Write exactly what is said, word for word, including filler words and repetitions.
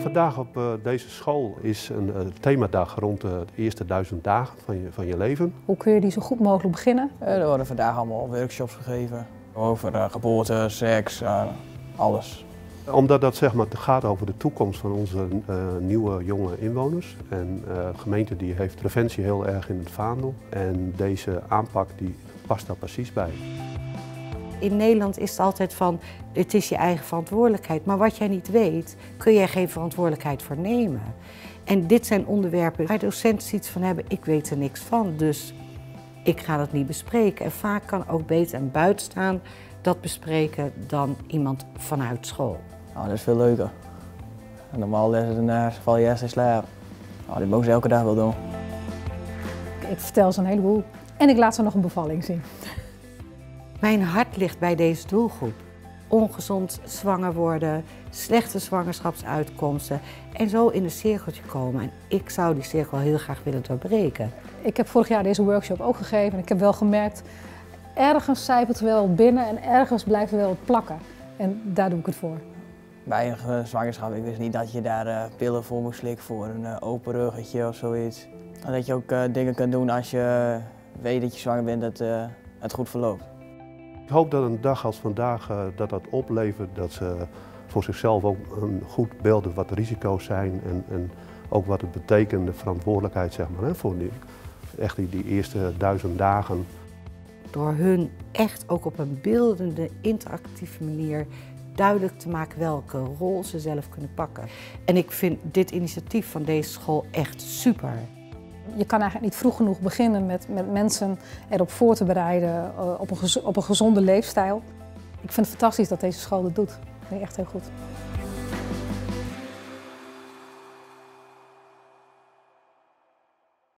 Vandaag op uh, deze school is een uh, themadag rond uh, de eerste duizend dagen van je, van je leven. Hoe kun je die zo goed mogelijk beginnen? Uh, er worden vandaag allemaal workshops gegeven over uh, geboorte, seks, uh, alles. Omdat dat zeg maar, gaat over de toekomst van onze uh, nieuwe jonge inwoners. En uh, de gemeente die heeft preventie heel erg in het vaandel. En deze aanpak die past daar precies bij. In Nederland is het altijd van, het is je eigen verantwoordelijkheid. Maar wat jij niet weet, kun je geen verantwoordelijkheid voor nemen. En dit zijn onderwerpen waar docenten zoiets van hebben, ik weet er niks van. Dus ik ga dat niet bespreken. En vaak kan ook beter een buitenstaan dat bespreken dan iemand vanuit school. Nou, dat is veel leuker. En normaal lessen daarna val je eerst in slaap. Nou, dit mogen ze elke dag wel doen. Ik vertel ze een heleboel en ik laat ze nog een bevalling zien. Mijn hart ligt bij deze doelgroep. Ongezond zwanger worden, slechte zwangerschapsuitkomsten en zo in een cirkeltje komen. En ik zou die cirkel heel graag willen doorbreken. Ik heb vorig jaar deze workshop ook gegeven en ik heb wel gemerkt, ergens zijpelt er wel binnen en ergens blijft er wel wat plakken. En daar doe ik het voor. Bij een uh, zwangerschap, ik wist niet dat je daar uh, pillen voor moest slikken voor een uh, open ruggetje of zoiets. En dat je ook uh, dingen kunt doen als je weet dat je zwanger bent, dat uh, het goed verloopt. Ik hoop dat een dag als vandaag uh, dat dat oplevert, dat ze voor zichzelf ook een goed beeld hebben wat de risico's zijn en, en ook wat het betekent, de verantwoordelijkheid zeg maar, hè, voor die, echt die, die eerste duizend dagen. Door hun echt ook op een beeldende, interactieve manier duidelijk te maken welke rol ze zelf kunnen pakken. En ik vind dit initiatief van deze school echt super. Je kan eigenlijk niet vroeg genoeg beginnen met, met mensen erop voor te bereiden uh, op, een op een gezonde leefstijl. Ik vind het fantastisch dat deze school dat doet. Dat vind ik echt heel goed.